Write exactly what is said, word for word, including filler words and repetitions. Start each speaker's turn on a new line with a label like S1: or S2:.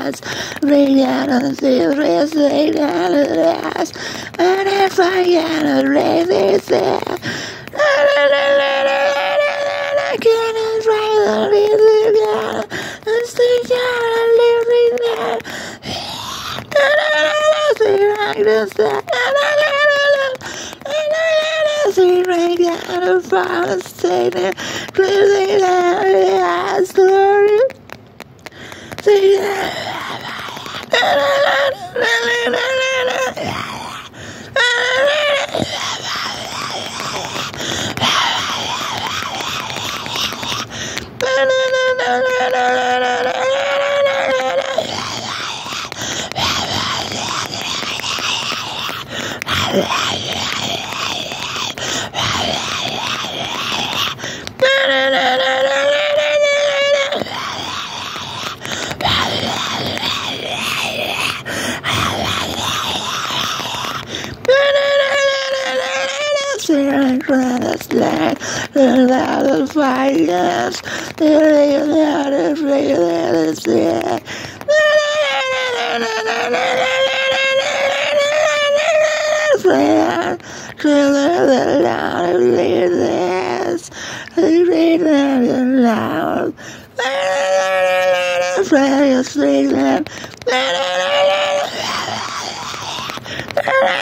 S1: us. Rain down on the rain, rain down on us. And if I get a rain, it's there. I can't write the reason down. I'm still gonna live in there. Like this, see right down the fire, stay there, clearly down the story. See that. The fires, the rain, the rain, the sea. Trailer the loud of this, the rain and loud. Fire, street,